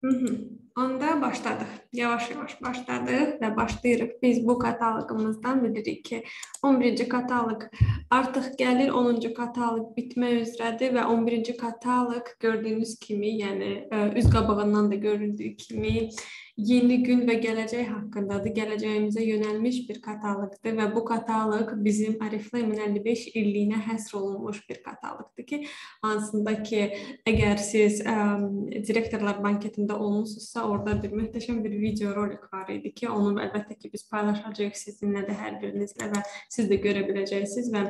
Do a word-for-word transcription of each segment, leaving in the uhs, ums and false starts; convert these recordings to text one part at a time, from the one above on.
Hı hı. Onda başladıq. Yavaş-yavaş başladıq və başlayırıq. Biz bu kataloqumuzdan bilirik ki, on birinci kataloq artıq gəlir, onuncu kataloq bitmək üzrədir və on birinci kataloq gördüyünüz kimi, yəni üz qabağından da görüldüyü kimi yeni gün və gələcək haqqındadır. Gələcəyimizə yönəlmiş bir kataloqdur və bu kataloq bizim Oriflame'in əlli beş illiyinə həsr olunmuş bir kataloqdur ki, hansında ki, əgər siz ə, direktorlar banketində olmusunuzsa, orada bir möhtəşəm bir video rolik var idi ki, onu əlbəttə ki, biz paylaşacağıq sizinlə də hər birinizlə və siz də görə biləcəksiniz və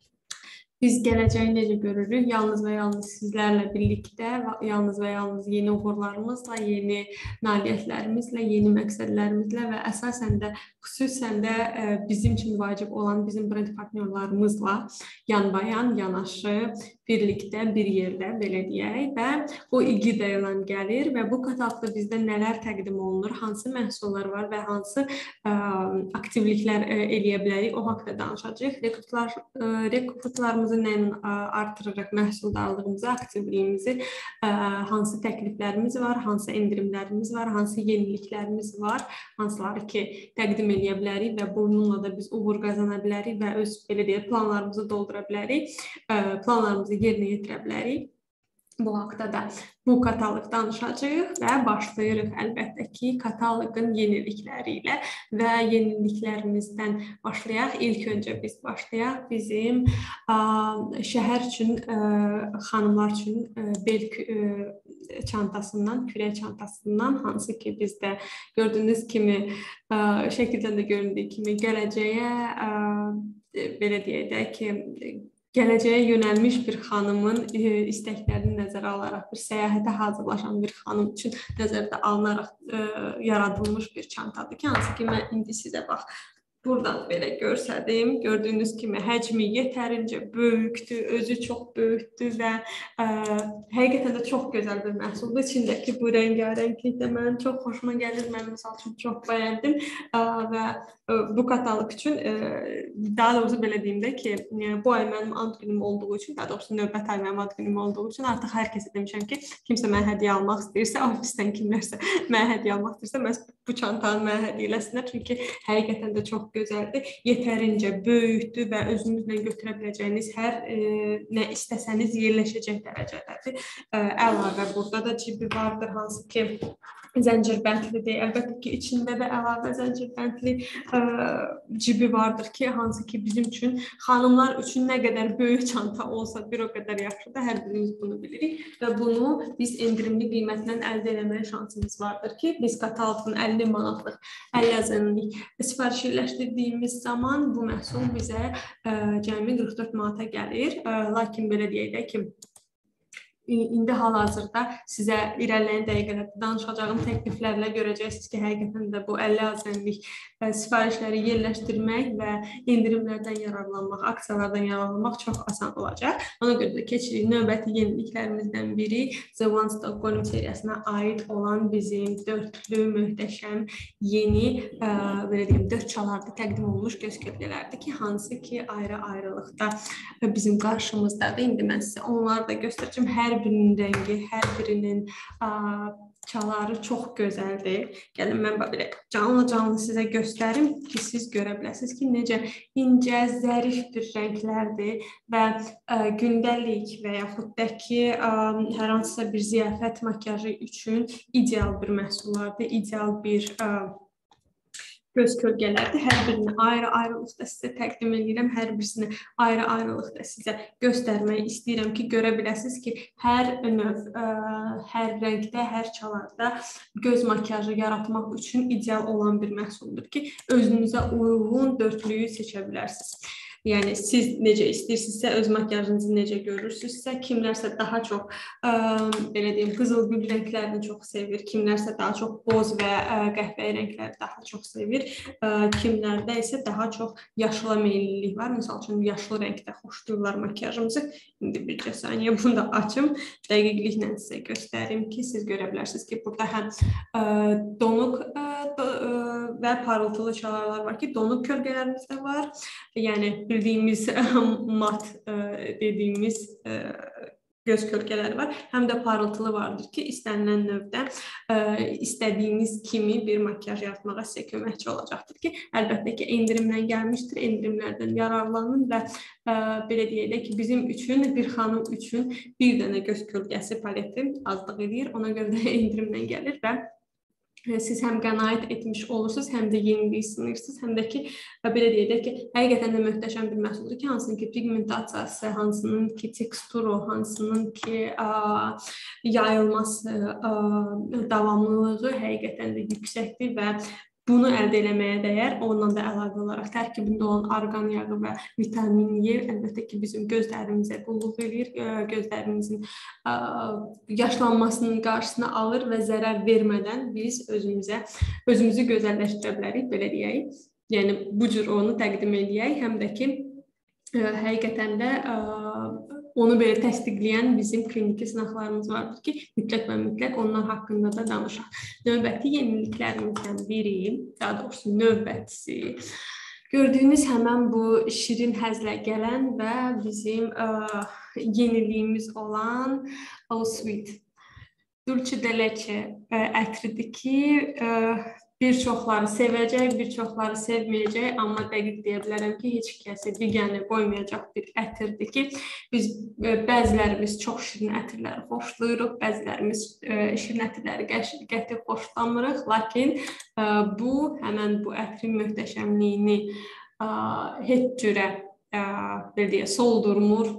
biz gələcəyi necə görürük? Yalnız və yalnız sizlərlə birlikdə, yalnız və yalnız yeni uğurlarımızla, yeni nailiyyətlərimizlə, yeni məqsədlərimizlə və əsasən də, xüsusən də bizim üçün vacib olan bizim brend partnyorlarımızla yanbayan, yanaşı, birlikdə, bir yerdə, belə deyək və o iqida ilə gəlir və bu kataloqda bizdə nələr təqdim olunur, hansı məhsullar var və hansı ə, aktivliklər ə, eləyə bilərik, o haqda danışacağıq. Rekrutlar, ə, rekrutlarımızı nə artırırıq məhsuldarlığımızı, aktivliyimizi, ə, hansı təkliflərimiz var, hansı endirimlərimiz var, hansı yeniliklərimiz var, hansıları ki, təqdim eləyə bilərik və bununla da biz uğur qazana bilərik və öz belə deyək, planlarımızı doldura bilərik, ə, planlarımızı yerinə yetirə bilərik. Bu haqda da bu kataloq danışacağıq və başlayırıq əlbəttə ki, kataloqun yenilikləri ilə və yeniliklərimizdən başlayaq. İlk öncə biz başlayaq bizim ə, şəhər üçün, ə, xanımlar üçün ə, bel ə, çantasından, kürək çantasından, hansı ki bizdə gördüyünüz kimi, ə, şəkildən də göründüyü kimi gələcəyə, ə, belə deyək də ki, gələcəyə yönəlmiş bir xanımın istəklərini nəzərə alaraq, bir səyahətə hazırlaşan bir xanım üçün nəzərdə alınaraq ə, yaradılmış bir çantadır ki, hansı ki, mən indi sizə bax, buradan belə görsədim. Gördüyünüz kimi həcmi yetərincə böyükdür, özü çox böyükdür və ə, həqiqətən də çox gözəl bir məhsuldur. İçindəki bu rəngarənglik də mənim çox xoşuma gəlir. Mən misal üçün çox bəyəndim ə, və ə, bu kataloq üçün, ə, daha doğrusu belə deyim də ki, bu ay mənim ad günüm olduğu üçün, daha doğrusu növbət ay mənim ad günüm olduğu üçün artıq hər kəsə demişəm ki, kimsə mənə hədiyyə almaq istəyirsə, ofisdən kimlərsə mənə hədiyyə almaq istəyirsə, məhz bu çantanı mənə hədiyyə eləsinlər. Çünki həqiqətən də çox gözəldir, yetərincə böyükdür və özünüzlə götürə biləcəyiniz hər e, nə istəsəniz yerləşəcək dərəcədədir. E, əlavə burada da cibi vardır, hansı ki zəncirbəndlidir. Əlbəttə ki, içində də əlavə zəncirbəndli ə, cibi vardır ki, hansı ki bizim üçün, xanımlar üçün nə qədər böyük çanta olsa bir o qədər yaxşıdır. Hər birimiz bunu bilirik və bunu biz endirimli qiymətindən əldə eləməyə şansımız vardır ki, biz kataloqun əlli manatlıq, əlli əzənlik sifariş yerləşdirdiyimiz zaman bu məhsul bizə ə, cəmi qırx dörd manata gəlir. Ə, lakin belə deyək də ki, İndi hal-hazırda sizə irəliləyən dəqiqələrdə danışacağım təkliflərlə görəcəksiniz ki, həqiqətən də bu əlli əzənlik sifarişləri yerləşdirmək və endirimlərdən yararlanmaq, aksiyalardan yararlanmaq çox asan olacaq. Ona görə də keçirik növbəti yeniliklərimizdən biri The One Stockholm seriyasına aid olan bizim dörtlü, möhtəşəm, yeni, ə, belə deyim, dörd çalarda təqdim olunmuş göz kölgələrdir ki, hansı ki ayrı-ayrılıqda bizim qarşımızdadır. İndi mən sizə onları da göstərəcəm. Hər Hər birinin rəngi, hər birinin ə, çaları çox gözəldir. Gəlin, mən belə canlı-canlı sizə göstərim ki, siz görə biləsiniz ki, necə incə, zərif bir rənglərdir və ə, gündəlik və yaxud da ki, ə, hər hansısa bir ziyafət makiyajı üçün ideal bir məhsullardır, ideal bir ə, göz kölgələrdir. Hər birini ayrı-ayrılıqda sizə təqdim edirəm. Hər birisini ayrı-ayrılıqda sizə göstərmək istəyirəm ki, görə biləsiniz ki, hər növ, ə, hər rəngdə, hər çalarda göz makiyajı yaratmaq üçün ideal olan bir məhsuldur ki, özünüzə uyğun dörtlüyü seçə bilərsiniz. Yəni, siz necə istəyirsinizsə, öz makiyajınızı necə görürsünüzsə, kimlərsə daha çox, ə, belə deyim, qızılgül rənglərini çox sevir, kimlərsə daha çox boz və ə, qəhvəyi rəngləri daha çox sevir, ə, kimlərdə isə daha çox yaşıla meyillilik var. Misal üçün, yaşlı rəngdə xoşlayırlar makiyajımızı. İndi bir saniyə bunu da açım, dəqiqliklə sizə göstərim ki, siz görə bilərsiniz ki, burada həm ə, donuq ə, ə, və parıltılı çalarlar var ki, donuq kölgələrimiz də var. Yəni, bildiyimiz mat ə, dediyimiz ə, göz kölgələri var, həm də parıltılı vardır ki, istənilən növdə ə, istədiyiniz kimi bir makyaj yaratmağa sizə köməkçi olacaqdır ki, əlbəttə ki, endirimdən gəlmişdir, endirimlərdən yararlanın və ə, belə deyək ki, bizim üçün, bir xanım üçün bir dənə göz kölgəsi paleti azlıq edir, ona görə də endirimdən gəlir və siz həm qənaət etmiş olursunuz, həm də yeniliyi sınırsınız, həm də ki, belə deyək ki, həqiqətən də möhtəşəm bir məhsuldur ki, hansının ki, pigmentasiyası, hansının ki, teksturu, hansının ki, ə, yayılması, ə, davamlılığı həqiqətən də yüksəkdir və bunu əldə eləməyə dəyər. Ondan da əlavə olaraq tərkibində olan arqan yağı və vitamin E əlbəttə ki, bizim gözlərimizə qulluq edir, gözlərimizin ə, yaşlanmasının qarşısını alır və zərər vermədən biz özümüzə, özümüzü gözəlləşdirə bilərik, belə deyək. Yəni, bu cür onu təqdim edək, həm də ki, ə, həqiqətən də ə, onu belə təsdiqləyən bizim kliniki sınaqlarımız vardır ki, mütləq və mütləq onlar haqqında da danışaq. Növbəti yeniliklərimizdən biri, daha doğrusu növbətisi, gördüyünüz həmən bu şirin həzlə gələn və bizim ə, yeniliyimiz olan All Sweet Dulce de Leche ə, ətridir ki, ə, bir çoxları sevəcək, bir çoxları sevməyəcək, amma dəqiq deyə bilərəm ki, heç kəsi biganə qoymayacaq bir ətirdir ki, biz bəzilərimiz çox şirin ətirləri xoşlayırıq, bəzilərimiz şirin ətirləri qəti xoşlamırıq, lakin bu, həmən bu ətrin möhtəşəmliyini heç cürə, belə deyək, soldurmur,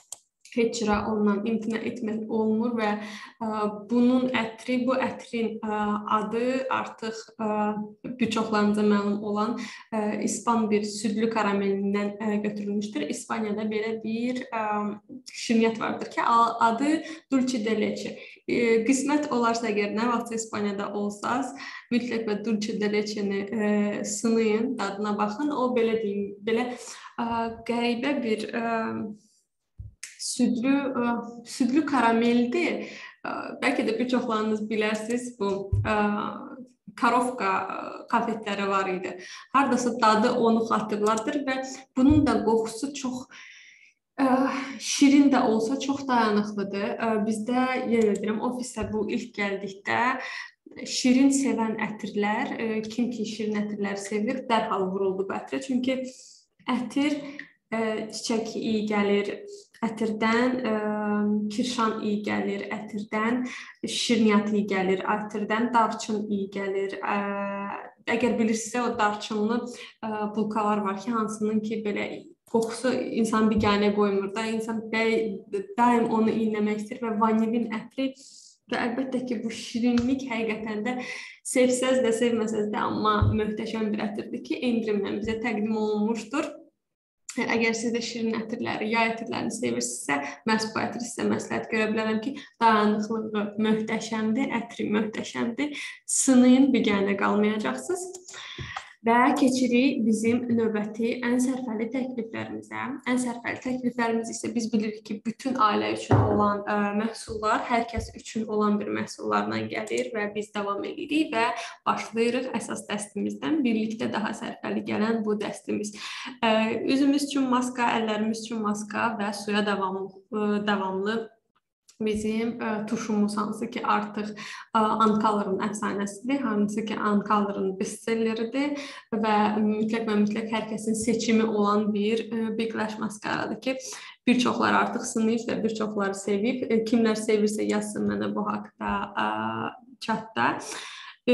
heç cürə ondan imtina etmək olmur və ə, bunun ətri, bu ətrin ə, adı artıq ə, bir çoxlarınıza məlum olan ə, İspan bir südlü karamelindən ə, götürülmüşdür. İspaniyada belə bir ə, şirniyyat vardır ki, adı Dulce de Leche. Ə, qismət olarsa əgər nə vaxt İspaniyada olsaz, mütləq və Dulce de Leche-ni ə, sınayın, dadına baxın. O belə deyim, belə ə, qəribə bir ə, Südlü, ə, südlü karameldir. Ə, bəlkə də bir çoxlarınız bilərsiniz, bu ə, Karovka konfetləri var idi. Haradasa dadı onu xatırladır və bunun da qoxusu çox ə, şirin də olsa çox dayanıqlıdır. Ə, bizdə, yenə deyirəm, ofisdə bu ilk gəldikdə şirin sevən ətirlər, ə, kim ki şirin ətirləri sevir, dərhal vuruldu bu ətrə. Çünki ətir ə, çiçək iyi gəlir, ətirdən ə, kirşan iyi gəlir, ətirdən şirniyyat iyi gəlir, ətirdən darçın iyi gəlir. Ə, əgər bilirsinizsə, o darçınlı ə, bulkalar var ki, hansının ki, belə qoxusu insan biganə qoymur da, insan daim onu iyləmək istəyir və vanilin ətri və əlbəttə ki, bu şirinlik həqiqətən də sevsəz də, sevməsəz də, amma möhtəşəm bir ətirdir ki, endirimlə bizə təqdim olunmuşdur. Əgər siz də şirin ətirləri, yay ətirlərini sevirsinizsə, məhz bu ətri sizə məsləhət görə bilərəm ki, dayanıqlığı möhtəşəmdir, ətri möhtəşəmdir, sınayın, biganə qalmayacaqsınız. Və keçirik bizim növbəti ən sərfəli təkliflərimizə. Ən sərfəli təkliflərimiz isə biz bilirik ki, bütün ailə üçün olan ə, məhsullar, hər kəs üçün olan bir məhsullarla gəlir və biz davam edirik və başlayırıq əsas dəstimizdən. Birlikdə daha sərfəli gələn bu dəstimiz. Ə, üzümüz üçün maska, əllərimiz üçün maska və suya davamlı, ə, davamlı bizim ə, tuşumuz, hansı ki artıq ə, Ancolor'ın əfsanəsidir, hansı ki Ancolor'ın bestselleridir və mütləq və mütləq hər kəsin seçimi olan bir ə, Big Lash maskaradır ki, bir çoxları artıq sınayıb və bir çoxları sevib. E, kimlər sevirsə yazsın mənə bu haqda ə, chatda. E,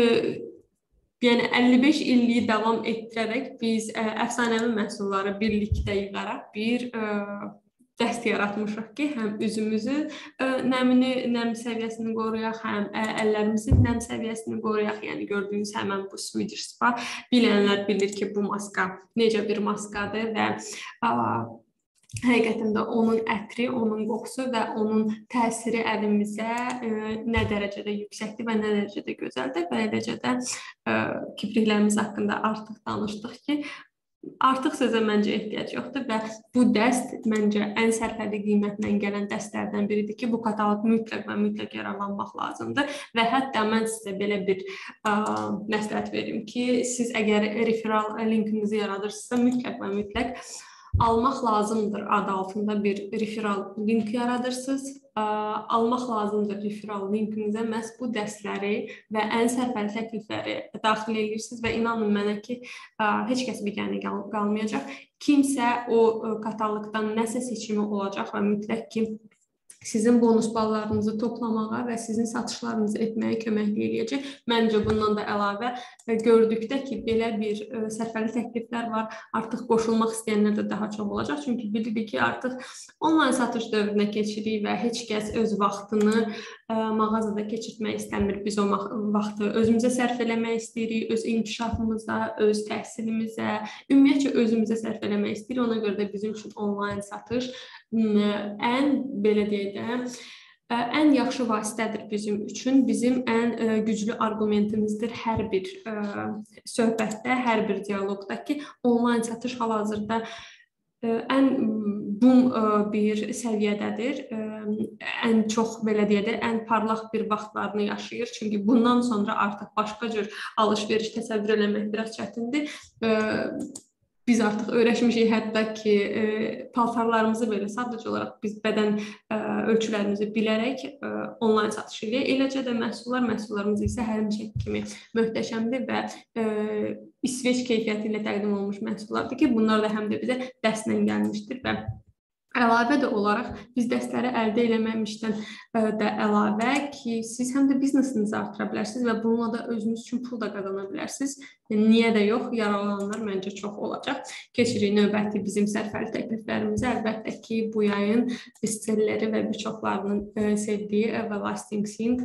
Yəni əlli beş illiyi davam etdirərək biz ə, əfsanəvi məhsulları birlikdə yığaraq bir ə, dəst yaratmışıq ki, həm üzümüzü ə, nəmini, nəm səviyyəsini qoruyaq, həm ə, əllərimizin nəm səviyyəsini qoruyaq. Yəni gördüyünüz həmən bu Swedish Spa. Bilənlər bilir ki, bu maska necə bir maskadır və ə, həqiqətən də onun ətri, onun qoxusu və onun təsiri əlimizə ə, nə dərəcədə yüksəkdir və nə dərəcədə gözəldir və eləcə də ə, kipriklərimiz haqqında artıq danışdıq ki, artıq sözə məncə ehtiyac yoxdur və bu dəst məncə ən sərfəli qiymətlə gələn dəstlərdən biridir ki, bu kataloq mütləq və mütləq yararlanmaq lazımdır və hətta mən sizə belə bir ə, məsləhət verim ki, siz əgər referral linkinizi yaradırsınızsa mütləq və mütləq almaq lazımdır adı altında bir referral link yaradırsınız. Almaq lazımdır referral linkinizə məhz bu dərsləri və ən sərfəli təklifləri daxil edirsiniz və inanın mənə ki, heç kəs biganə qalmayacaq. Kimsə o kataloqdan nəsə seçimi olacaq və mütləq ki, sizin bonus ballarınızı toplamağa və sizin satışlarınızı etməyə köməklik eləyəcək. Məncə bundan da əlavə gördükdə ki, belə bir sərfəli təkliflər var, artıq qoşulmaq istəyənlər də daha çox olacaq. Çünki bilirik ki, artıq onlayn satış dövrünə keçirik və heç kəs öz vaxtını mağazada keçirtmək istəmir. Biz o vaxtı özümüzə sərf eləmək istəyirik, öz inkişafımıza, öz təhsilimizə, ümumiyyətcə özümüzə sərf eləmək istəyirik. Ona görə də bizim üçün onlayn satış ən, belə deyək də, ən yaxşı vasitədir bizim üçün. Bizim ən güclü argumentimizdir hər bir söhbətdə, hər bir dialoqda ki, onlayn satış hal-hazırda ən boom bir səviyyədədir. Ən çox, belə deyək də, ən parlaq bir vaxtlarını yaşayır. Çünki bundan sonra artıq başqa cür alış-veriş təsəvvür eləmək biraz çətindir. Biz artıq öyrəşmişik, hətta ki, paltarlarımızı belə sadəcə olaraq biz bədən ölçülərimizi bilərək onlayn satış edirik. Eləcə də məhsullar, məhsullarımız isə həmişə kimi möhtəşəmdir və İsveç keyfiyyəti ilə təqdim olunmuş məhsullardır ki, bunlar da həm də bizə dərslə gəlmişdir və əlavə də olaraq biz dərsləri əldə eləməmişdən də əlavə ki, siz həm də biznesinizi artıra bilərsiniz və bununla da özünüz üçün pul da qazana bilərsiniz. Niyə də yox, yaralananlar məncə çox olacaq. Keçirik növbəti bizim sərfəli təkliflərimizə. Əlbəttə ki, bu yayın bestselleri və bir çoxlarının sevdiyi Everlasting Sync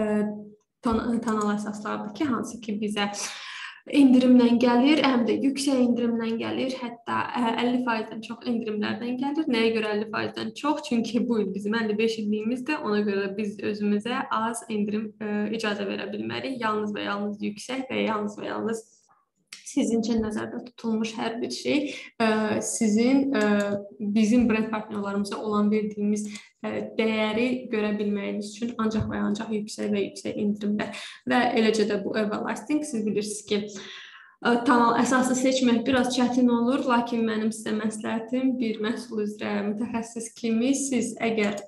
tonal əsaslardır ki, hansı ki bizə endirimlə gəlir, həm də yüksək endirimlə gəlir, hətta əlli faizdən çox endirimlərdən gəlir. Nəyə görə əlli faizdən çox? Çünki bu il bizim əlli beş illiyimizdir, ona görə biz özümüzə az endirim icazə verə bilmərik. Yalnız və yalnız yüksək və yalnız və yalnız sizin üçün nəzərdə tutulmuş hər bir şey sizin bizim brend partnerlarımıza olan verdiyimiz dəyəri görə bilməyiniz üçün ancaq və ancaq yüksək və yüksək endirimlər və eləcə də bu Everlasting. Siz bilirsiniz ki, tonal əsası seçmək biraz çətin olur, lakin mənim sizə məsləhətim bir məhsul üzrə mütəxəssis kimi siz əgər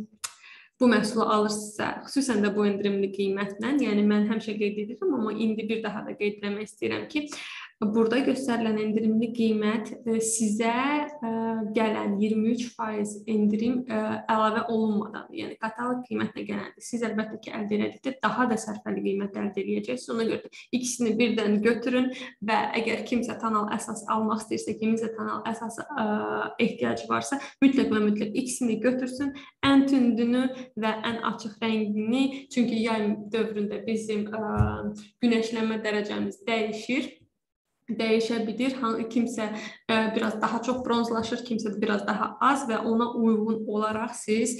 bu məhsulu alırsınızsa, xüsusən də bu endirimli qiymətlə, yəni mən həmişə qeyd edirəm, amma indi bir daha da qeyd etmək istəyirəm ki, burada göstərilən endirimli qiymət sizə gələn iyirmi üç faiz endirim əlavə olunmadan, yəni kataloq qiymətinə gələndə siz əlbəttə ki, əldə elədikdə daha da sərfəli qiymət əldə eləyəcəksiniz. Ona görə ikisini birdən götürün və əgər kimsə tonal əsas almaq istəyirsə, kiminsə tonal əsası ehtiyacı varsa, mütləq və mütləq ikisini götürsün, ən tündünü və ən açıq rəngini, çünki yay dövründə bizim günəşlənmə dərəcəmiz dəyişir. Dəyişə bilir. Kimsə biraz daha çox bronzlaşır, kimsə biraz daha az və ona uyğun olaraq siz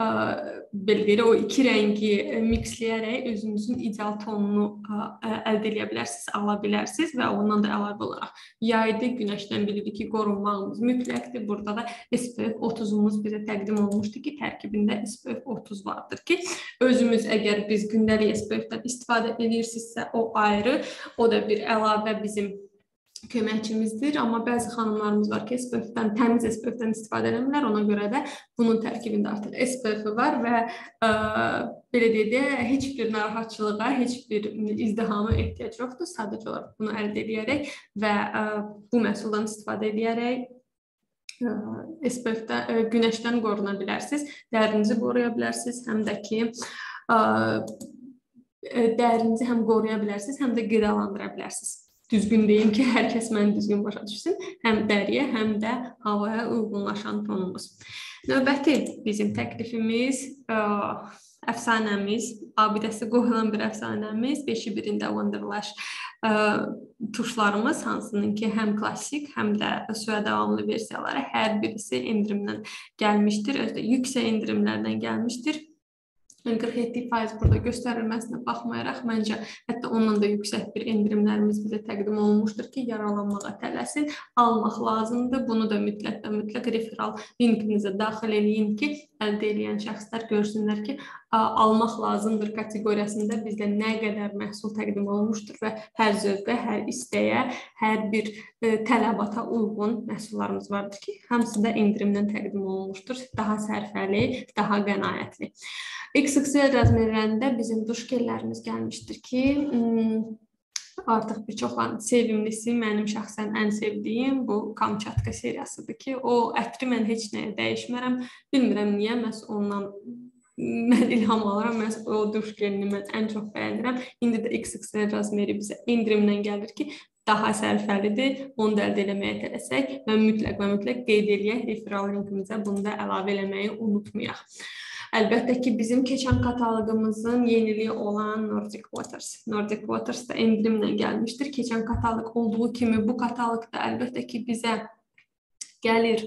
belə deyək, o iki rəngi mixləyərək özünüzün ideal tonunu əldə edə bilərsiniz, ala bilərsiniz və ondan da əlavə olaraq yayda günəşdən bilirik ki, qorunmağımız mütləqdir. Burada da S P F otuzumuz bizə təqdim olmuşdur ki, tərkibində S P F otuz vardır ki, özümüz əgər biz gündəlik S P F-dən istifadə edirsinizsə, o ayrı, o da bir əlavə bizim köməkçimizdir, amma bəzi xanımlarımız var ki, S P F-dən, təmiz S P F-dən istifadə edirlər, ona görə də bunun tərkibində artıq S P F-i var və belə deyək də, heç bir narahatçılığa, heç bir izdihama ehtiyac yoxdur, sadəcə olaraq bunu əldə edərək və bu məhsuldan istifadə edərək S P F-də günəşdən qoruna bilərsiniz, dərinizi qoruya bilərsiniz, həm də ki, dərinizi həm qoruya bilərsiniz, həm də qidalandıra bilərsiniz. Düzgün deyim ki, hər kəs məni düzgün başa düşsün. Həm dəriyə, həm də havaya uyğunlaşan tonumuz. Növbəti bizim təklifimiz, əfsanəmiz, abidəsi qoyulan bir əfsanəmiz, beşi birində Wonderlash tuşlarımız, hansının ki, həm klassik, həm də suya davamlı versiyaları hər birisi endirimdən gəlmişdir, özdə yüksək endirimlərdən gəlmişdir. qırx yeddi faiz burada göstərilməsinə baxmayaraq, məncə hətta ondan da yüksək bir endirimlərimiz bizə təqdim olunmuşdur ki, yaralanmağa tələsin, almaq lazımdır. Bunu da mütləq və mütləq referal linkinizə daxil eləyin ki, əldə edən şəxslər görsünlər ki, almaq lazımdır kateqoriyasında bizdə nə qədər məhsul təqdim olunmuşdur və hər zövqə, hər istəyə, hər bir tələbata uyğun məhsullarımız vardır ki, hamısı da endirimdən təqdim olunmuşdur. Daha sərfəli, daha qənaətli. X X L razmerlərində bizim duş gellərimiz gəlmişdir ki, artıq bir çoxların sevimlisi, mənim şəxsən ən sevdiyim bu Kamçatka seriyasıdır ki, o ətri mən heç nəyə dəyişmərəm. Bilmirəm niyə, məhz ondan mən ilham alıram, məhz o duş gelini mən ən çox bəyənirəm. İndi də X X L razmeri bizə endirimdən gəlir ki, daha sərfəlidir, onu da əldə eləməyə tələsək və mütləq və mütləq qeyd eləyək, referal linkimizə bunu da əlavə eləməyi unutmayaq. Əlbəttə ki, bizim keçən kataloqumuzun yeniliyi olan Nordic Waters. Nordic Waters da endirimlə gəlmişdir. Keçən kataloq olduğu kimi bu kataloq da əlbəttə ki, bizə gəlir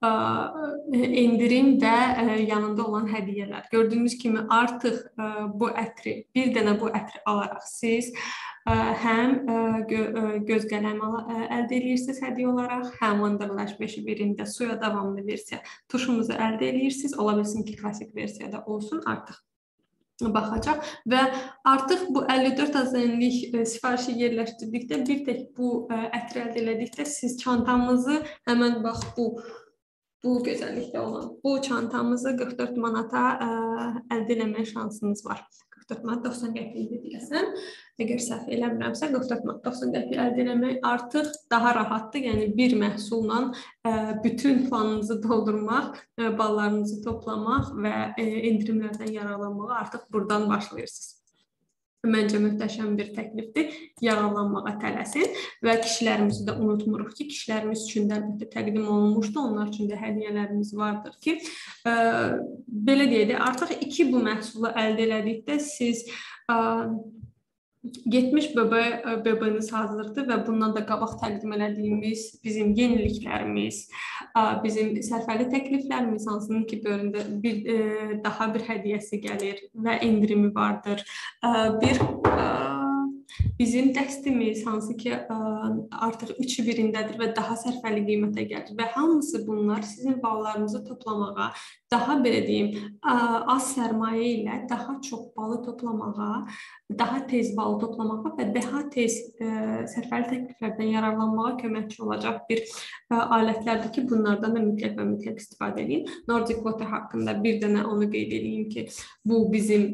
endirim və yanında olan hədiyyələr. Gördüyünüz kimi artıq bu ətri, bir dənə bu ətri alaraq siz həm göz qələmi əldə edirsiniz hədiyyə olaraq, həm Wonderlash beşi birində suya davamlı versiya tuşumuzu əldə edirsiniz. Ola bilsin ki, klassik versiyada olsun, artıq baxacaq və artıq bu əlli dörd azənlik sifarişi yerləşdirdikdə, bir tək bu ətri əldə elədikdə siz çantamızı həmən bax bu bu gözəllikdə olan bu çantamızı qırx dörd manata əldə eləməyə şansınız var. qırx dörd manat doxsan qəpik deyəsən. Əgər səhv eləmirəmsə, qırx dörd manat doxsan qəpik əldə eləmək artıq daha rahatdır. Yəni bir məhsulla bütün planınızı doldurmaq, ballarınızı toplamaq və endirimlərdən yararlanmağa artıq buradan başlayırsınız. Məncə möhtəşəm bir təklifdir. Yararlanmağa tələsin və kişilərimizi də unutmuruq ki, kişilərimiz üçün də əlbəttə təqdim olunmuşdu. Onlar üçün də hədiyyələrimiz vardır ki, belə deyək də, artıq iki bu məhsulu əldə elədikdə siz yetmiş B B-niz hazırdır və bundan da qabaq təqdim elədiyimiz bizim yeniliklərimiz, bizim sərfəli təkliflərimiz, hansının ki, bölümdə bir, daha bir hədiyyəsi gəlir və endirimi vardır. Bir bizim dəstimiz, hansı ki, artıq üçü birindədir və daha sərfəli qiymətə gəlir və hamısı bunlar sizin ballarınızı toplamağa, daha belə deyim, az sərmayə ilə daha çox balı toplamağa, daha tez balı toplamağa və daha tez sərfəli təkliflərdən yararlanmağa köməkçi olacaq bir alətlərdir ki, bunlardan da mütləq və mütləq istifadə edin. Nordic Water haqqında bir dənə onu qeyd edeyim ki, bu bizim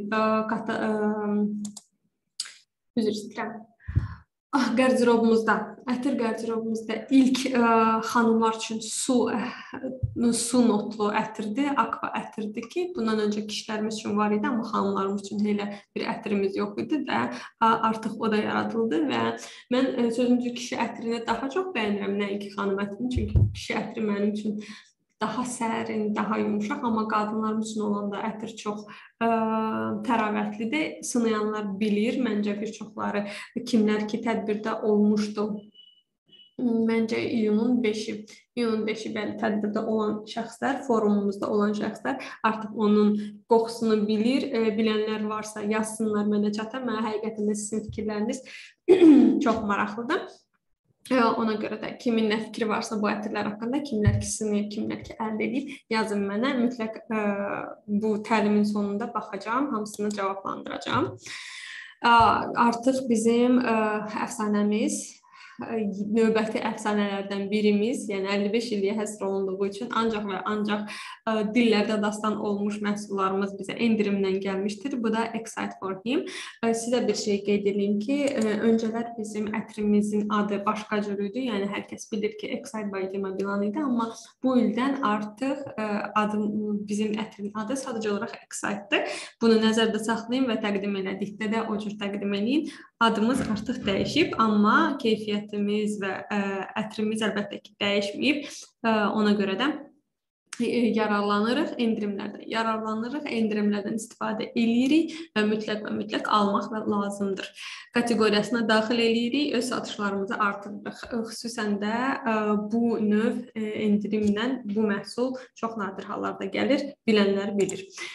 üzr istəyirəm. Qardirobumuzda, ətir qardirobumuzda ilk xanımlar üçün su, su notlu ətirdir, aqua ətirdir ki, bundan öncə kişilərimiz üçün var idi, amma xanımlarımız üçün elə bir ətirimiz yox idi və artıq o da yaradıldı və mən sözümüzü kişi ətirini daha çox bəyənirəm, nəinki xanım ətirini, çünki kişi ətiri mənim üçün daha sərin, daha yumuşaq, amma qadınlarımız üçün olanda ətir çox ə, təravətlidir. Sınayanlar bilir, məncə bir çoxları, kimlər ki tədbirdə olmuşdu. Məncə iyunun beşi, iyunun beşi bəli tədbirdə olan şəxslər, forumumuzda olan şəxslər artıq onun qoxusunu bilir. E, bilənlər varsa yazsınlar mənə çata. Mənə həqiqətən də sizin fikirləriniz çox maraqlıdır. Ona görə də kimin nə fikri varsa bu ətirlər haqqında, kimlər ki sınayıb, kimlər ki əldə edib, yazın mənə. Mütləq ə, bu təlimin sonunda baxacağım, hamısını cavablandıracağam. Ə, artıq bizim ə, əfsanəmiz, növbəti əfsanələrdən birimiz, yəni əlli beş illiyə həsr olunduğu üçün ancaq və ancaq ə, dillərdə dastan olmuş məhsullarımız bizə endirimdən gəlmişdir. Bu da Excite for Him. Ə, sizə bir şey qeyd edeyim ki, ə, öncələr bizim ətrimizin adı başqa cür idi. Yəni hər kəs bilir ki, Excite by Dima Bilan idi, amma bu ildən artıq ə, adım, bizim ətrin adı sadəcə olaraq Excite'dir. Bunu nəzərdə saxlayın və təqdim elədikdə də o cür təqdim edin. Adımız artıq dəyişib, amma keyfiyyətimiz və ə, ətrimiz əlbəttə ki dəyişməyib. Ə, ona görə də yararlanırıq, endirimlərdən yararlanırıq, endirimlərdən istifadə edirik və mütləq və mütləq almaq və lazımdır. Kateqoriyasına daxil edirik, öz satışlarımızı artırırıq. Xüsusən də ə, bu növ ə, endirimdən bu məhsul çox nadir hallarda gəlir, bilənlər bilir.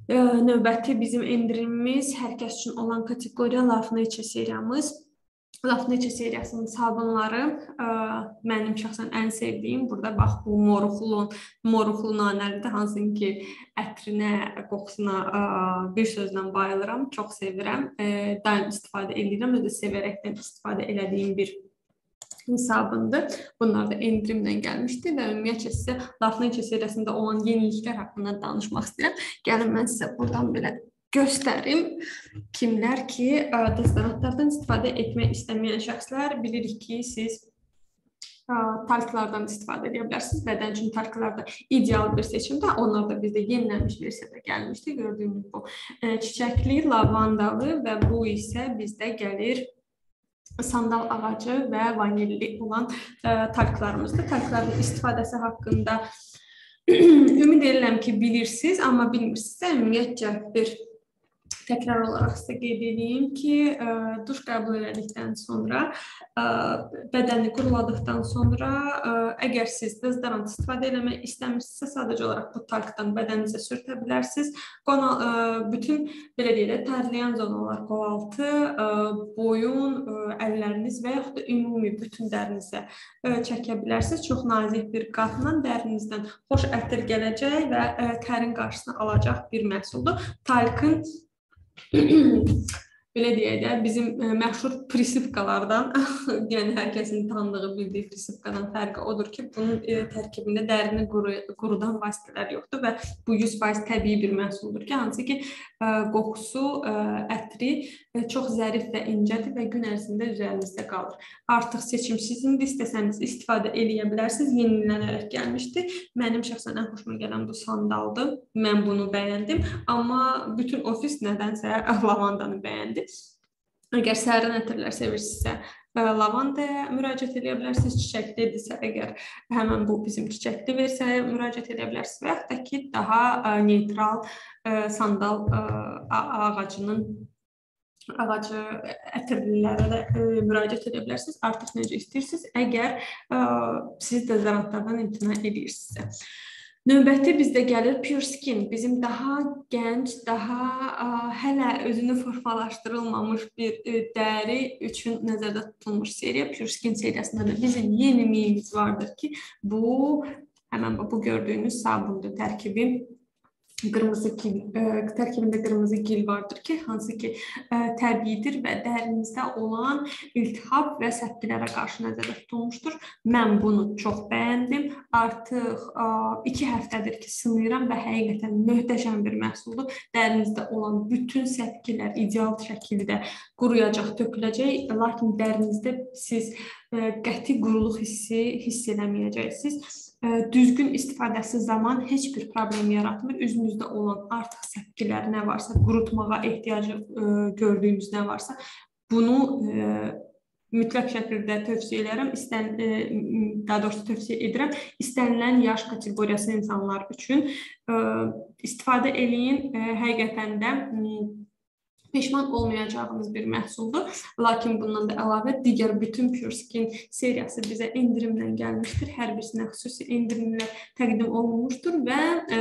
Ee, Növbəti bizim endirimimiz hər kəs üçün olan kateqoriya Love Nature seriyamız. Love Nature seriyasının sabunları ə, mənim şəxsən ən sevdiyim. Burada bax bu moruxlu, moruxlu nanəlidir, hansı ki ətrinə, qoxusuna ə, bir sözlə bayılıram, çox sevirəm. Ə, daim istifadə edirəm, özü də sevərəkdən istifadə elədiyim bir hesabındır. Bunlar da endirimlə gəlmişdi və ümumiyyətlə sizə Love Nature seriyasında olan yeniliklər haqqında danışmaq istəyirəm. Gəlin mən sizə buradan belə göstərim. Kimlər ki, dezodoratlardan istifadə etmək istəməyən şəxslər, bilirik ki, siz talklardan istifadə edə bilərsiniz. Bədən üçün talklar da ideal bir seçimdir. Onlar da bizdə yenilənmiş versiyada gəlmişdi. Gördüyünüz bu çiçəkli, lavandalı və bu isə bizdə gəlir sandal ağacı və vanilli olan ə, talklarımızdır. Talkların istifadəsi haqqında ümid edirəm ki, bilirsiniz, amma bilmirsinizsə ümumiyyətcə bir təkrar olaraq sizə qeyd edeyim ki, ə, duş qəbul edildikdən sonra, ə, bədəni quruladıqdan sonra, ə, əgər siz dezodorant istifadə etmək istəmirsinizsə, sadəcə olaraq bu talkdan bədəninizə sürtə bilərsiniz. Qona, ə, bütün, belə deyək də, tərləyən zonalar qolaltı, ə, boyun, ə, əlləriniz və yaxud da ümumi bütün dərinizə ə, çəkə bilərsiniz. Çox nazik bir qatla dərinizdən xoş ətir gələcək və ə, tərin qarşısını alacaq bir məhsuldur. Talkın belə deyək də, bizim ə, məşhur prisipkalardan, yəni hər kəsin tanıdığı, bildiyi prisipkadan fərqi odur ki, bunun ə, tərkibində dərini quru, qurudan vasitələr yoxdur və bu yüz faiz təbii bir məhsuldur ki, hansı ki, ə, qoxusu, ə, ətri ə, çox zərif və incədir və gün ərzində üzərinizdə qalır. Artıq seçim sizindir, istəsəniz istifadə edə bilərsiniz, yenilənərək gəlmişdi. Mənim şəxsən ən xoşuma gələn bu sandaldır, mən bunu bəyəndim, amma bütün ofis nədənsə lavandanı bəyəndi. Əgər sərin ətirlər sevirsinizsə, lavandaya müraciət edə bilərsiniz. Çiçəklidirsə, əgər həmən bu bizim çiçəkli versiyaya müraciət edə bilərsiniz və yaxud da ki, daha ə, neytral ə, sandal ə, ağacının ağacı ətirlilərə də ə, müraciət edə bilərsiniz. Artıq necə istəyirsiniz, əgər ə, siz dezodorantlardan imtina edirsinizsə. Növbəti bizdə gəlir Pure Skin. Bizim daha gənc, daha ə, hələ özünü formalaşdırılmamış bir ə, dəri üçün nəzərdə tutulmuş seriya. Pure Skin seriyasında da bizim yeniliyimiz vardır ki, bu həmən bu gördüyünüz sabundur. Tərkibi qırmızı gil, ə, tərkibində qırmızı gil vardır ki, hansı ki ə, təbiidir və dərinizdə olan iltihab və səpkilərə qarşı nəzərdə tutulmuşdur. Mən bunu çox bəyəndim. Artıq ə, iki həftədir ki, sınayıram və həqiqətən möhtəşəm bir məhsuldur. Dərinizdə olan bütün səpkilər ideal şəkildə quruyacaq, töküləcək, lakin dərinizdə siz ə, qəti quruluq hissi hiss eləməyəcəksiniz. Düzgün istifadəsi zaman heç bir problem yaratmır. Üzünüzdə olan artıq səpkilər nə varsa, qurutmağa ehtiyacı ə, gördüyünüz nə varsa, bunu ə, mütləq şəkildə tövsiyə edirəm. İstən, ə, daha doğrusu tövsiyə edirəm. İstənilən yaş kateqoriyası insanlar üçün ə, istifadə eləyin. Ə, həqiqətən də ə, peşman olmayacağımız bir məhsuldur. Lakin bundan da əlavə digər bütün Pure Skin seriyası bizə endirimlə gəlmişdir. Hər birisinə xüsusi endirimlər təqdim olunmuşdur və ə,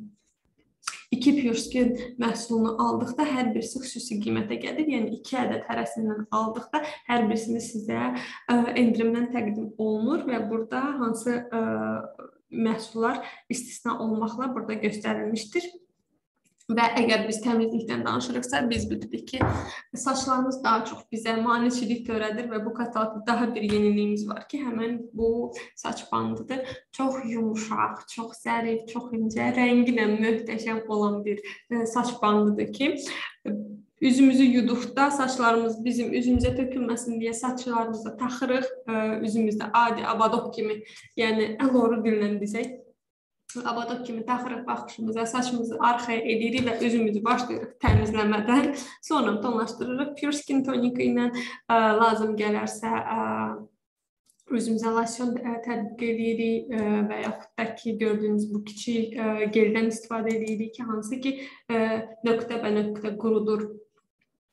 iki Pure Skin məhsulunu aldıqda hər birisi xüsusi qiymətə gəlir. Yəni iki ədəd hərəsindən aldıqda hər birisini sizə ə, endirimdən təqdim olunur və burada hansı ə, məhsullar istisna olmaqla burada göstərilmişdir. Və əgər biz təmizlikdən danışırıqsa, biz bilirik ki, saçlarımız daha çox bizə maneçilik törədir və bu kataloqda daha bir yeniliyimiz var ki, həmən bu saç bandıdır. Çox yumuşaq, çox zərif, çox incə, rəngi ilə möhtəşəm olan bir saç bandıdır ki, üzümüzü yuduqda saçlarımız bizim üzümüzə tökülməsin deyə saçlarımıza taxırıq, üzümüzdə adi abadok kimi, yəni əloru dillə desək, abadok kimi taxırıq baxışımıza, saçımızı arxaya edirik və özümüzü başlayırıq təmizləmədən. Sonra tonlaşdırırıq. Pure Skin tonik ilə ə, lazım gələrsə ə, özümüzə lasyon tətbiq edirik ə, və yaxud da ki, gördüyünüz bu kiçik ə, geldən istifadə edirik ki, hansı ki ə, nöqtə bə nöqtə qurudur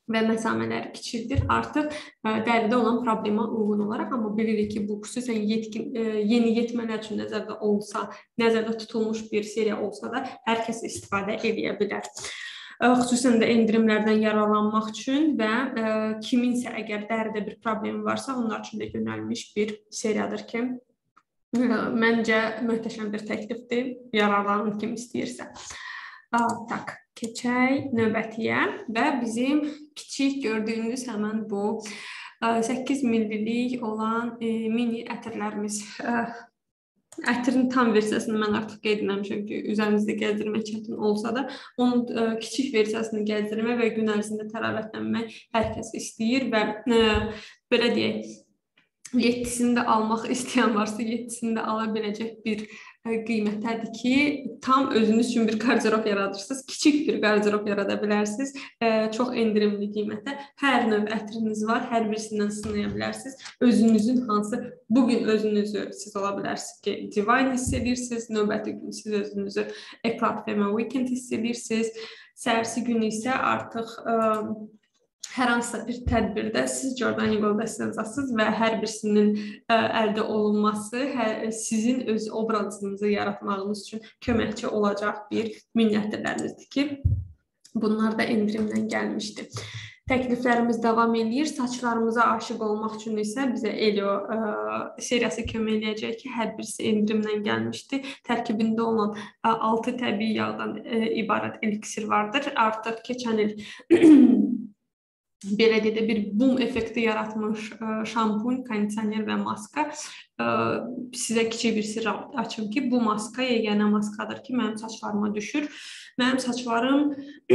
və məsamələri kiçildir. Artıq ə, dəridə olan problemə uyğun olaraq, amma bilirik ki, bu xüsusən yetkin, ə, yeni yetmələr üçün nəzərdə olsa, nəzərdə tutulmuş bir seriya olsa da hər kəs istifadə edə bilər. Ə, xüsusən də endirimlərdən yararlanmaq üçün və ə, kiminsə əgər dəridə bir problemi varsa, onlar üçün də yönəlmiş bir seriyadır ki, ə, məncə möhtəşəm bir təklifdir, yararlanın kim istəyirsə. Ə, tak. Keçək növbətiyə və bizim kiçik gördüyünüz həmən bu səkkiz millilik olan e, mini ətirlərimiz. Ətirin tam versiyasını mən artıq qeyd etməmişəm ki, üzərinizdə gəzdirmək çətin olsa da, onun e, kiçik versiyasını gəzdirmək və gün ərzində tərəvətlənmək hər kəs istəyir və e, belə deyək, yeddisini də almaq istəyən varsa, yeddisini də ala biləcək bir qiymətdədir ki, tam özünüz üçün bir qardirob yaradırsınız, kiçik bir qardirob yarada bilərsiniz, çox endirimli qiymətdə. Hər növ ətriniz var, hər birisindən sınaya bilərsiniz. Özünüzün hansı, bugün özünüzü siz ola bilərsiniz ki, Divine hiss edirsiniz, növbəti gün siz özünüzü Eclat Femme Weekend hiss edirsiniz, səhərsi günü isə artıq ə, hər hansısa bir tədbirdə siz Giordani Goldes'siniz və hər birisinin ə, əldə olunması hər, sizin öz obrazınızı yaratmağınız üçün köməkçi olacaq bir minnətlərinizdir ki, bunlar da endirimdən gəlmişdir. Təkliflərimiz davam edir. Saçlarımıza aşıq olmaq üçün isə bizə Elio ə, seriyası kömək eləyəcək ki, hər birisi endirimdən gəlmişdir. Tərkibində olan ə, altı təbii yağdan ə, ibarət eliksir vardır. Artıq keçən il belə dedə bir boom effekti yaratmış ə, şampun, kondisioner və maska. Ə, sizə kiçik bir sirr açım ki, bu maska yeganə maskadır ki, mənim saçlarıma düşür. Mənim saçlarım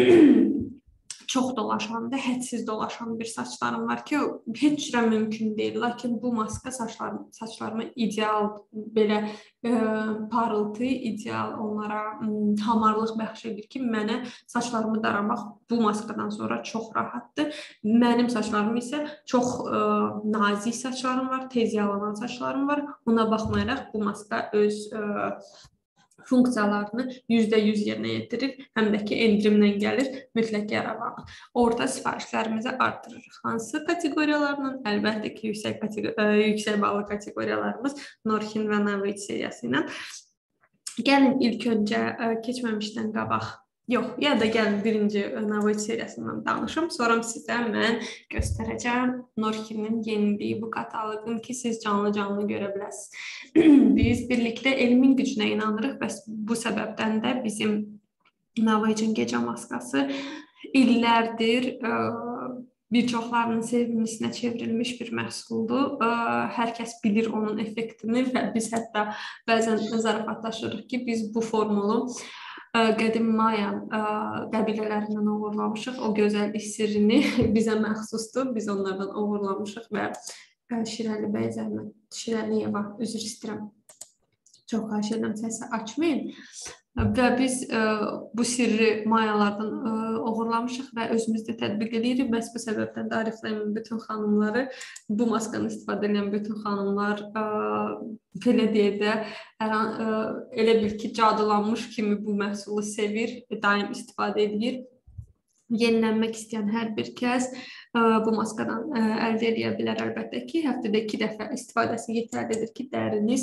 çox dolaşandır, hədsiz dolaşan bir saçlarım var ki, heç cürə mümkün deyil. Lakin bu maska saçlarım, saçlarıma ideal, belə e, parıltı, ideal onlara m, hamarlıq bəxş edir ki, mənə saçlarımı daramaq bu maskadan sonra çox rahatdır. Mənim saçlarım isə çox e, nazik saçlarım var, tez yağlanan saçlarım var. Ona baxmayaraq bu maska öz e, funksiyalarını yüzdə yüz yerinə yetirir, həm də ki, endirimdən gəlir, mütləq yararlanın. Orada sifarişlərimizi artırırıq. Hansı kateqoriyalarla? Əlbəttə ki, yüksək, yüksək ballı kateqoriyalarımız Norkin və Navit seriyası ilə. Gəlin ilk öncə keçməmişdən qabaq, yox, ya da gəlin birinci Navit seriyasından danışım, sonra sizə mən göstərəcəm Norkin'in yeniliyi bu kataloqun ki, siz canlı-canlı görə biləsiniz. Biz birlikdə elmin gücünə inanırıq və bu səbəbdən də bizim Navic'in gecə maskası illərdir bir çoxlarının sevgilisinə çevrilmiş bir məhsuldur. Hər kəs bilir onun effektini və biz hətta bəzən zarafatlaşırıq ki, biz bu formulu qədim Maya qəbilələrindən uğurlamışıq. O gözəllik sirrini bizə məxsusdur. Biz onlardan uğurlamışıq və Şirəli bəy zəhmət, Şirəli Yeva, üzr istəyirəm. Çox xahiş edirəm, səsi açmayın. Və biz ə, bu sirri mayalardan ə, uğurlamışıq və özümüzdə tətbiq edirik. Bəs bu səbəbdən də arifləyən bütün xanımları, bu maskanı istifadə edən bütün xanımlar ə, belə deyək də, hər an, ə, elə bil ki, cadılanmış kimi bu məhsulu sevir, daim istifadə edir. Yenilənmək istəyən hər bir kəs ə, bu maskadan ə, əldə edə bilər əlbəttə ki, həftədə iki dəfə istifadəsi yetərlidir ki, dəriniz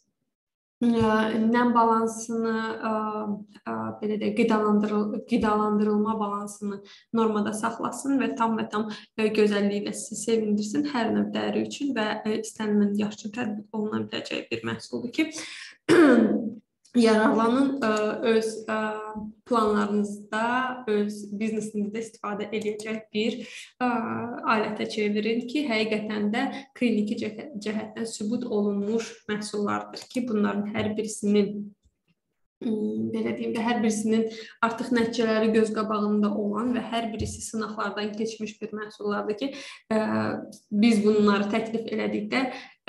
nəm balansını, ə, ə, belə də qidalandırıl qidalandırılma balansını normada saxlasın və tam və tam ə, gözəlliyi ilə sizi sevindirsin hər növ dəri üçün və ə, istənilən yaş üçün tətbiq oluna biləcək bir məhsuldur ki, yararlanın, öz planlarınızda, öz biznesinizdə istifadə edəcək bir alətə çevirin ki, həqiqətən də kliniki cəhətdən sübut olunmuş məhsullardır ki, bunların hər birisinin belə deyim də, hər birisinin artıq nəticələri göz qabağında olan və hər birisi sınaqlardan keçmiş bir məhsullardır ki, biz bunları təklif elədikdə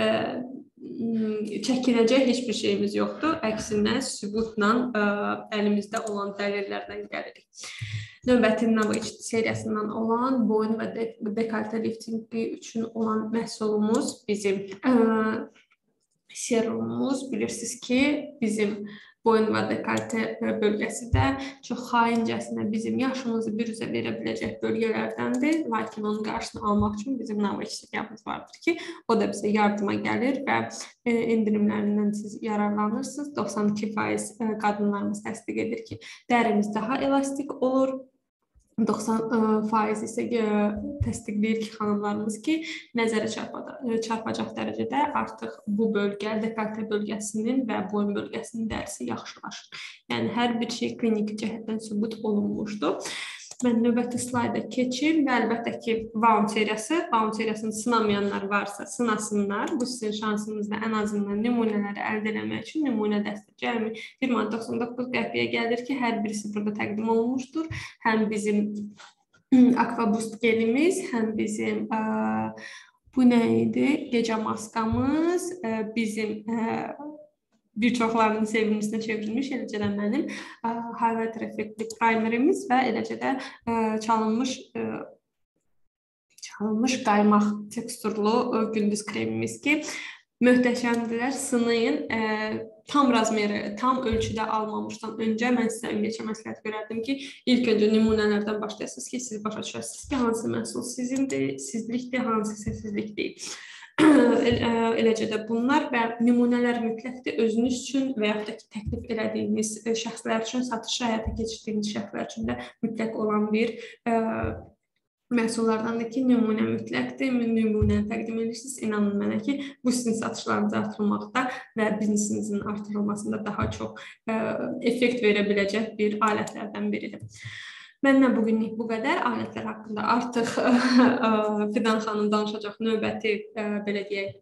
çəkinəcək heç bir şeyimiz yoxdur. Əksinə, sübutla ə, əlimizdə olan dəlillərdən gəlirik. Növbəti Navich seriyasından olan boyun və de dekolte liftingi üçün olan məhsulumuz bizim ə, serumumuz. Bilirsiniz ki, bizim boyun və dekolte bölgəsi də çox xaincəsinə bizim yaşımızı büruzə verə biləcək bölgələrdəndir. Lakin onun qarşısını almaq üçün bizim nanoçikamız vardır ki, o da bizə yardıma gəlir və endirimlərindən siz yararlanırsınız. doxsan iki faiz qadınlarımız təsdiq edir ki, dərimiz daha elastik olur. doxsan faiz isə təsdiqləyir ki, xanımlarımız ki, nəzərə çarpacaq dərəcədə artıq bu bölgə, dekolte bölgəsinin və boyun bölgəsinin dərisi yaxşılaşır. Yəni, hər bir şey klinik cəhətdən sübut olunmuşdur. Mən növbəti slayda keçim və əlbəttə ki, Vaun seriyası, Vaun seriyasını sınamayanlar varsa sınasınlar. Bu sizin şansınızda ən azından nümunələri əldə eləmək üçün nümunə dəstə cəmi bir manat doxsan doqquz qəpiyə gəlir ki, hər birisi burada təqdim olunmuşdur. Həm bizim Aquaboost gelimiz, həm bizim bu nə idi? Gecə maskamız, bizim bir çoxlarının sevimlisinə çevrilmiş, eləcə də mənim highlight effektli primerimiz və eləcə də çalınmış çalınmış qaymaq teksturlu gündüz kremimiz ki, möhtəşəmdirlər, sınayın. Tam razmeri, tam ölçüdə almamışdan öncə mən sizə ümumiyyətcə məsləhət görərdim ki, ilk öncə nümunələrdən başlayasınız ki, siz başa düşəsiniz ki, hansı məhsul sizindir, sizlikdir, hansısa sizlik deyil. Eləcə də bunlar və nümunələr mütləqdir özünüz üçün və yaxud da ki, təklif elədiyiniz şəxslər üçün, satışı həyata keçirdiyiniz şəxslər üçün də mütləq olan bir məhsullardandır ki, nümunə mütləqdir, nümunəni təqdim edirsiniz. İnanın mənə ki, bu sizin satışlarınızı artırmaqda və biznesinizin artırılmasında daha çox effekt verə biləcək bir alətlərdən biridir. Məndən bugünlük bu qədər. Alətlər haqqında artıq Fidan xanım danışacaq növbəti, belə deyək,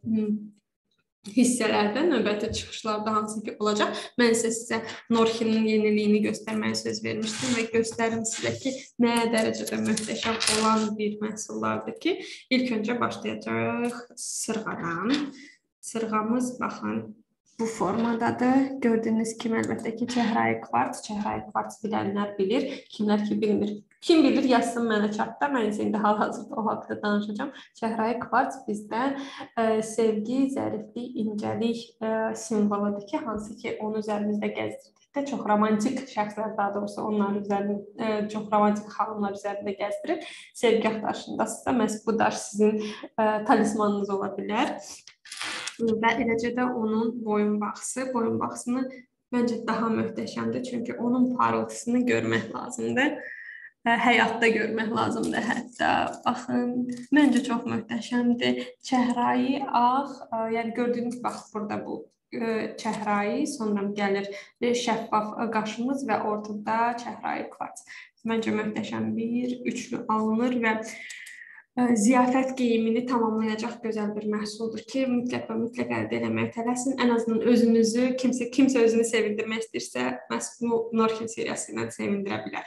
hissələrdə, növbəti çıxışlarda hansı ki olacaq. Mən isə sizə Norxinin yeniliyini göstərməyə söz vermişdim və göstərim sizə ki, nəyə dərəcədə möhtəşəm olan bir məhsullardır ki, ilk öncə başlayacaq sırğadan. Sırğamız, baxın, bu formadadır. Gördüyünüz kimi, əlbəttə ki, çəhrayı kvarts. Çəhrayı kvarts bilənlər bilir. Kimlər ki, bilmir. Kim bilir, yazsın mənə çatda. Mən isə indi hal-hazırda o haqda danışacağım. Çəhrayı kvarts bizdə sevgi, zəriflik, incəlik simvoludur ki, hansı ki, onu üzərimizdə gəzdirdikdə çox romantik şəxslər, daha doğrusu onlar üzərində, çox romantik xanımlar üzərində gəzdirir. Sevgi axtarışındasınızsa, məhz bu daş sizin talismanınız ola bilər. Və eləcə də onun boyun baxısı, boyun baxısını məncə daha möhtəşəmdir, çünki onun parıltısını görmək lazımdır, həyatda görmək lazımdır hətta. Baxın, məncə çox möhtəşəmdir. Çəhrayı, ağ, yəni gördüyünüz bax, burada bu çəhrayı, sonra gəlir şəffaf qaşımız və ortada çəhrayı kvarts. Məncə möhtəşəm bir üçlü alınır və ziyafət geyimini tamamlayacaq gözəl bir məhsuldur ki, mütləq və mütləq əldə eləməyə tələsin. Ən azından özünüzü, kimsə, kimsə özünü sevindirmək istəyirsə, məhz bu Norxin seriyası ilə sevindirə bilər.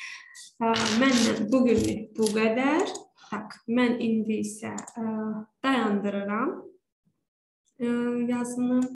Məndən bugünlük bu qədər. Tak, mən indi isə dayandırıram yazını.